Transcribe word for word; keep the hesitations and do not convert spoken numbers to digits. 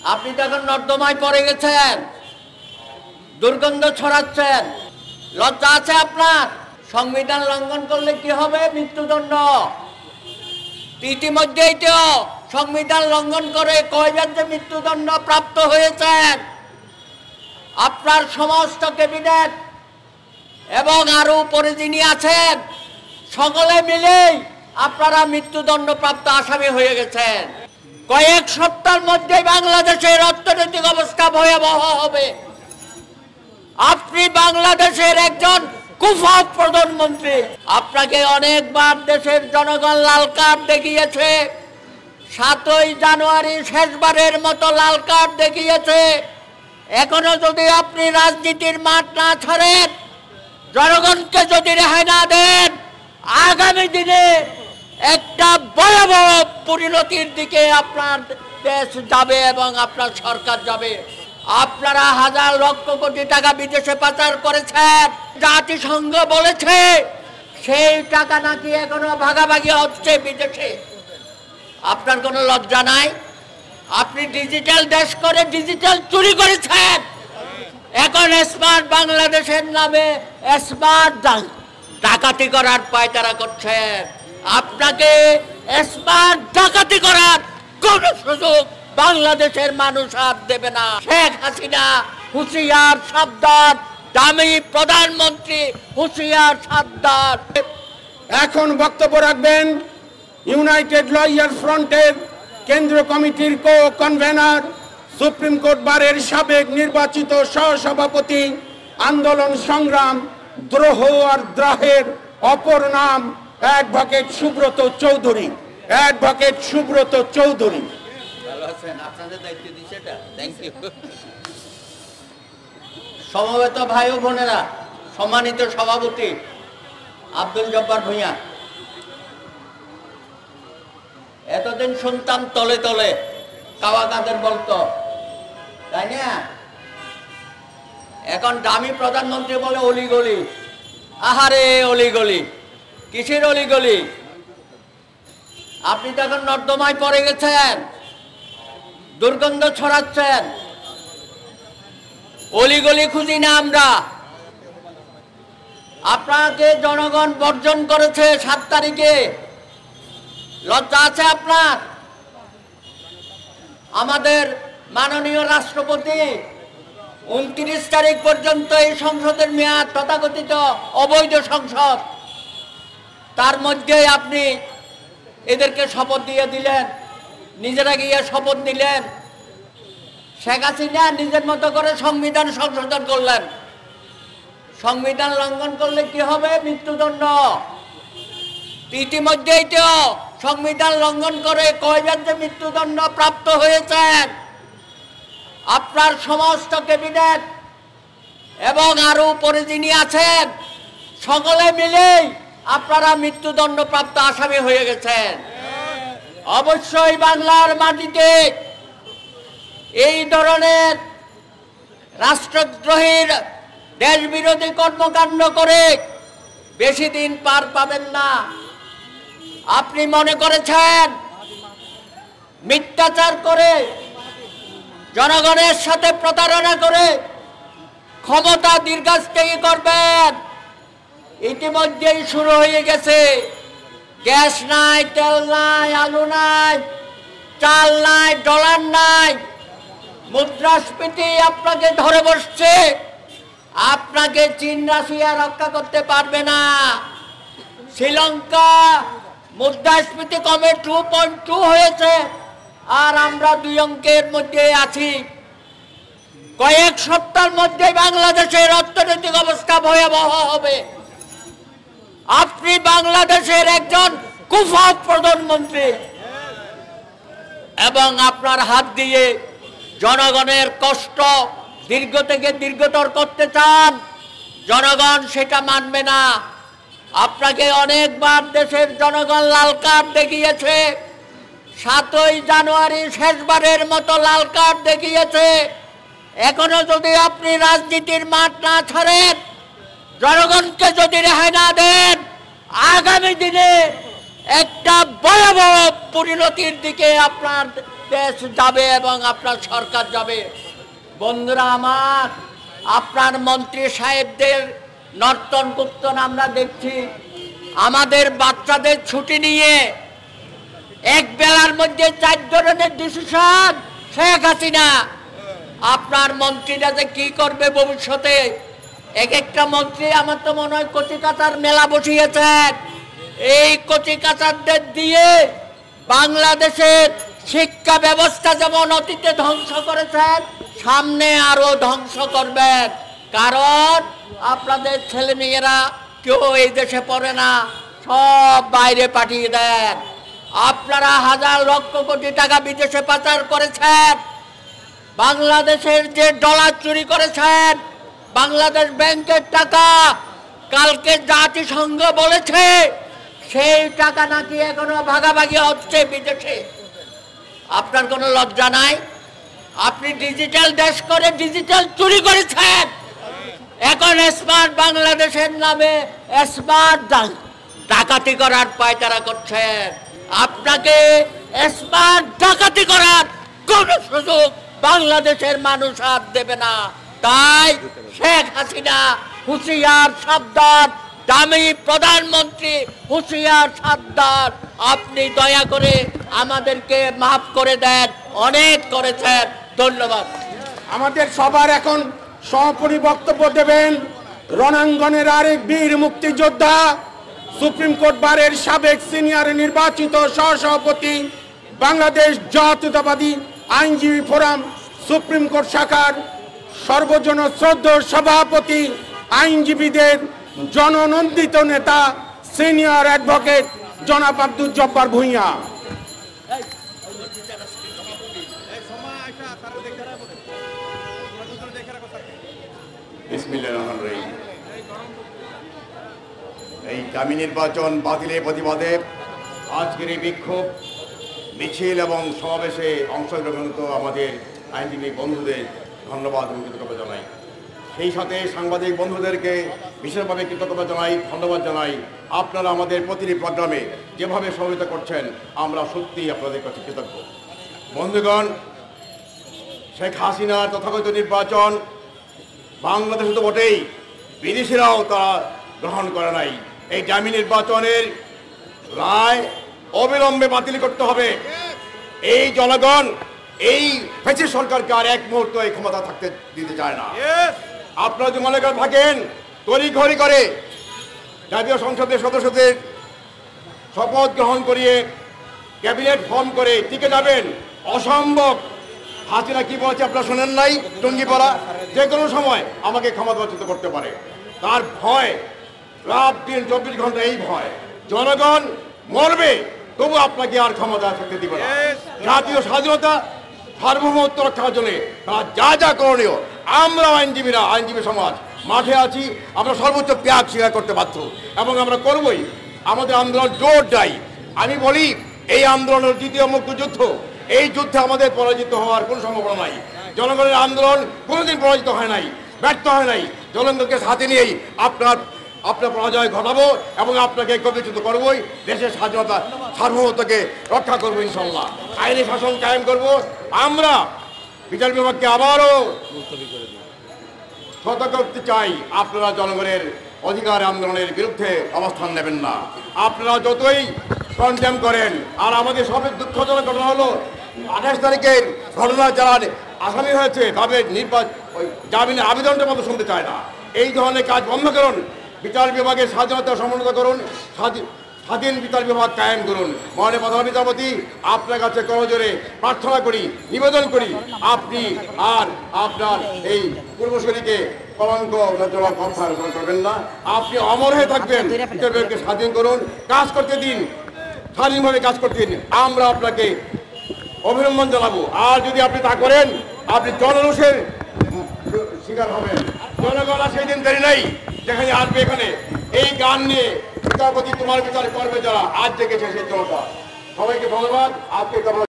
আপনি তো এখন নর্দমায় পড়ে গেছেন, দুর্গন্ধ ছড়াচ্ছেন। লজ্জা আছে আপনার? সংবিধান লঙ্ঘন করলে কি হবে? মৃত্যুদণ্ড। ইতিমধ্যেই তো সংবিধান লঙ্ঘন করে কয়জন যে মৃত্যুদণ্ড প্রাপ্ত হয়েছেন। আপনার সমস্ত ক্যাবিনেট এবং আরো উপরে যিনি আছেন সকলে মিলেই আপনারা মৃত্যুদণ্ড প্রাপ্ত আসামি হয়ে গেছেন। কয়েক সপ্তাহের মধ্যে বাংলাদেশের অর্থনৈতিক অবস্থা ভয়াবহ হবে। আপনি বাংলাদেশের একজন কুফা প্রধানমন্ত্রী। আপনাকে অনেকবার দেশের জনগণ লাল কার্ড দেখিয়েছে। সাতই জানুয়ারি শেষবারের মতো লাল কার্ড দেখিয়েছে। এখনো যদি আপনি রাজনীতির মাঠ না ছাড়েন, জনগণকে যদি রেহাই না দেন, আগামী দিনে একটা ভয়াবহ পরিণতির দিকে আপনার দেশ যাবে এবং আপনার সরকার যাবে। আপনারা হাজার লক্ষ কোটি টাকা বিদেশে পাচার করেছেন। জাতিসংঘ বলেছে সেই টাকা নাকি এখনো ভাগাভাগি হচ্ছে বিদেশে। আপনার কোনো লজ্জা নাই? আপনি ডিজিটাল দেশ করে ডিজিটাল চুরি করেছেন। এখন স্মার্ট বাংলাদেশের নামে স্মার্ট ডাকাতি করার পায়তারা করছেন। আপনাকে স্মার্ট ডাকাতি করার কোন সুযোগ বাংলাদেশের মানুষ আর দেবে না। শেখ হাসিনা হুঁশিয়ার সাবধান, দামি প্রধানমন্ত্রী হুঁশিয়ার সাবধান। এখন বক্তব্য রাখবেন ইউনাইটেড লয়ার ফ্রন্টের কেন্দ্রীয় কমিটির কো কনভেনর, সুপ্রিম কোর্ট বারের সাবেক নির্বাচিত সহসভাপতি, আন্দোলন সংগ্রাম দ্রোহ আর দ্রাহের অপর নাম অ্যাডভোকেট সুব্রত চৌধুরী। অ্যাডভোকেট সুব্রত চৌধুরী। সমবেত ভাই ও বোনেরা, সম্মানিত সভাপতি আব্দুল জব্বার ভূঁইয়া, এতদিন শুনতাম তলে তলে কাওয়া কাদের বলতো, তাই না? এখন দামি প্রধানমন্ত্রী বলে অলিগলি। আহারে অলিগলি, কিসের অলিগলি? আপনি তো এখন নর্দমায় পড়ে গেছেন, দুর্গন্ধ ছড়াচ্ছেন। অলিগলি খুঁজি না আমরা। আপনাকে জনগণ বর্জন করেছে সাত তারিখে। লজ্জা আছে আপনার? আমাদের মাননীয় রাষ্ট্রপতি উনত্রিশ তারিখ পর্যন্ত এই সংসদের মেয়াদ, তথাকথিত অবৈধ সংসদ, তার মধ্যে আপনি এদেরকে শপথ দিয়ে দিলেন, নিজেরা গিয়ে শপথ নিলেন। শেখ হাসিনা নিজের মতো করে সংবিধান সংশোধন করলেন। সংবিধান লঙ্ঘন করলে কি হবে? মৃত্যুদণ্ড। ইতিমধ্যেই তো সংবিধান লঙ্ঘন করে কয়জন যে মৃত্যুদণ্ড প্রাপ্ত হয়েছেন। আপনার সমস্ত ক্যাবিনেট এবং আরো উপরে যিনি আছেন সকলে মিলেই আপনারা মৃত্যুদণ্ড প্রাপ্ত আসামি হয়ে গেছেন। অবশ্যই বাংলার মাটিতে এই ধরনের রাষ্ট্রদ্রোহীর দেশ বিরোধী কর্মকাণ্ড করে বেশি দিন পার পাবেন না। আপনি মনে করেছেন মিথ্যাচার করে, জনগণের সাথে প্রতারণা করে ক্ষমতা দীর্ঘস্থায়ী করবেন। ইতিমধ্যেই শুরু হয়ে গেছে। গ্যাস নাই, তেল নাই, আলু নাই, চাল নাই, ডলার নাই, মুদ্রাস্ফীতি আপনাকে ধরে বসছে। আপনাকে চীন রাশিয়া রক্ষা করতে পারবে না। শ্রীলঙ্কা মুদ্রাস্ফীতি কমে টু পয়েন্ট টু হয়েছে, আর আমরা দুই অঙ্কের মধ্যে আছি। কয়েক সপ্তাহের মধ্যে বাংলাদেশের অর্থনৈতিক অবস্থা ভয়াবহ হবে। আপনি বাংলাদেশের একজন কুফা প্রধানমন্ত্রী এবং আপনার হাত দিয়ে জনগণের কষ্ট দীর্ঘ থেকে দীর্ঘতর করতে চান। জনগণ সেটা মানবে না। আপনাকে অনেকবার দেশের জনগণ লাল কার্ড দেখিয়েছে। সাতই জানুয়ারি শেষবারের মতো লাল কার্ড দেখিয়েছে। এখনো যদি আপনি রাজনীতির মাঠ না ছাড়েন, জনগণকে যদি রেহাই না দেন, আগামী দিনে একটা ভয়াবহ পরিণতির দিকে আপনার দেশ যাবে এবং আপনার সরকার যাবে। বন্ধুরা আমার, আপনার মন্ত্রী সাহেবদের নর্তন কুর্তন আমরা দেখছি। আমাদের বাচ্চাদের ছুটি নিয়ে এক বেলার মধ্যে চার ধরনের ডিসিশন। শেখ হাসিনা আপনার মন্ত্রীরা যে কি করবে ভবিষ্যতে, এক একটা মন্ত্রী আমার তো মনে হয় কচি কাঁচার মেলা বসিয়েছেন। এই কচি কাঁচারদের দিয়ে বাংলাদেশের শিক্ষা ব্যবস্থা যেমন অতীতে ধ্বংস করেছেন, সামনে আরো ধ্বংস করবেন। কারণ আপনাদের ছেলেমেয়েরা কেউ এই দেশে পড়ে না, সব বাইরে পাঠিয়ে দেন। আপনারা হাজার লক্ষ কোটি টাকা বিদেশে পাচার করেছেন, বাংলাদেশের যে ডলার চুরি করেছেন, বাংলাদেশ ব্যাংকের টাকা কালকে জাতিসংঘ বলেছে সেই টাকা নাকি এখনো ভাগাভাগি হচ্ছে বিদেশে। আপনার কোনো লজ্জা নাই? আপনি ডিজিটাল দেশ করে ডিজিটাল চুরি করেছেন, এখন স্মার্ট বাংলাদেশের নামে স্মার্ট ডাকাতি করার পায়তারা করছেন। আপনাকে স্মার্ট ডাকাতি করার কোন সুযোগ বাংলাদেশের মানুষ আর দেবে না। তাই শেখ হাসিনা হুঁশিয়ার সাবধান, দামি প্রধানমন্ত্রী হুঁশিয়ার সাবধান। আপনি দয়া করে আমাদেরকে মাফ করে দেন, অনেক করেছেন। ধন্যবাদ। আমাদের সবার এখন সপরি বক্তব্য দেবেন রণাঙ্গনের আরেক বীর মুক্তিযোদ্ধা, সুপ্রিম কোর্ট বারের সাবেক সিনিয়র নির্বাচিত সহসভাপতি, বাংলাদেশ জাতীয়তাবাদী আইনজীবী ফোরাম সুপ্রিম কোর্ট শাখার সর্বজন শ্রদ্ধেয় সভাপতি, আইনজীবীদের জননন্দিত নেতা, সিনিয়র অ্যাডভোকেট জনাব আব্দুল জব্বার ভূঁইয়া। এই দামি নির্বাচন বাতিলের প্রতিবাদে আজকের এই বিক্ষোভ মিছিল এবং সমাবেশে অংশগ্রহণরত আমাদের আইনজীবী বন্ধুদের ধন্যবাদ এবং কৃতজ্ঞতা জানাই। সেই সাথে সাংবাদিক বন্ধুদেরকে বিশেষভাবে কৃতজ্ঞতা জানাই, ধন্যবাদ জানাই। আপনারা আমাদের প্রতিটি প্রোগ্রামে যেভাবে সহযোগিতা করছেন আমরা সত্যিই আপনাদের কাছে কৃতজ্ঞ। বন্ধুগণ, শেখ হাসিনার তথাকথিত নির্বাচন বাংলাদেশে তো বটেই, বিদেশিরাও তারা গ্রহণ করে নাই। এই দামি নির্বাচনের রায় অবিলম্বে বাতিল করতে হবে। এই জনগণ এই ফ্যাসিস্ট সরকারকে আর এক মুহূর্ত এই ক্ষমতা থাকতে দিতে চায় না। আপনারা যদি মনে করে থাকেন তড়িঘড়ি করে জাতীয় সংসদের সদস্যদের শপথ গ্রহণ করিয়ে ক্যাবিনেট ফর্ম করে টিকে যাবেন, অসম্ভব। হাসিনা কি বলছে আপনারা শোনেন নাই? টঙ্গিপাড়া যে কোনো সময় আমাকে ক্ষমতাচ্যুত করতে পারে। তার ভয় রাত দিন চব্বিশ ঘন্টা এই ভয়। জনগণ মরবে তবু আপনাকে আর ক্ষমতা থাকতে দিবে না। জাতীয় স্বাধীনতা সার্বভৌমত্ব রক্ষার জন্য তারা যা যা করণীয় আমরা আইনজীবীরা, আইনজীবী সমাজ মাঠে আছি। আমরা সর্বোচ্চ ত্যাগ স্বীকার করতে বাধ্য এবং আমরা করবই। আমাদের আন্দোলন জোর দেয়। আমি বলি এই আন্দোলনের দ্বিতীয় মুক্তিযুদ্ধ, এই যুদ্ধে আমাদের পরাজিত হওয়ার কোনো সম্ভাবনা নাই। জনগণের আন্দোলন কোনোদিন পরাজিত হয় নাই, ব্যর্থ হয় নাই। জনগণকে সাথে নিয়েই আপনার আপনার পরাজয় ঘটাবো এবং আপনাকে কবিচ্যুত করবোই। দেশের স্বাধীনতা সার্বভৌমত্বকে রক্ষা করবো ইনশাল্লাহ। আইনি শাসন কায়েম করব। আমরা বিচার বিভাগকে আবারও সতর্ক করতে চাই, আপনারা জনগণের অধিকার আন্দোলনের বিরুদ্ধে অবস্থান নেবেন না। আপনারা যতই কন্ডেম করেন, আর আমাদের সবচেয়ে দুঃখজনক ঘটনা হলো আঠাশ তারিখের ঘটনা যারা আসামি হয়েছে তাদের নির্বাচন ওই জামিনের আবেদনটা মতো শুনতে চায় না। এই ধরনের কাজ বন্ধ করুন। বিচার বিভাগের স্বাধীনতা সমুন্নত করুন, স্বাধীন বিচার বিভাগ কায়েম করুন। মহামান্য প্রধান বিচারপতি, আপনার কাছে করজোরে প্রার্থনা করি, নিবেদন করি, আপনি আর আপনার এই পূর্বসূরিকে কলঙ্ক কথা করবেন না। আপনি অমর হয়ে থাকবেন। বিচার বিভাগকে স্বাধীন করুন, কাজ করতে দিন, স্বাধীনভাবে কাজ করতে দিন। আমরা আপনাকে অভিনন্দন জানাবো। আর যদি আপনি তা করেন আপনি জনরোষের শিকার হবেন। জনগণ সেই দিন দেরি নাই যেখানে আসবে এখানে এই গান নিয়ে বিচারপতি তোমার বিচার করবে যারা, আজ জেগেছে সেই জনতা। সবাইকে ধন্যবাদ। আজকে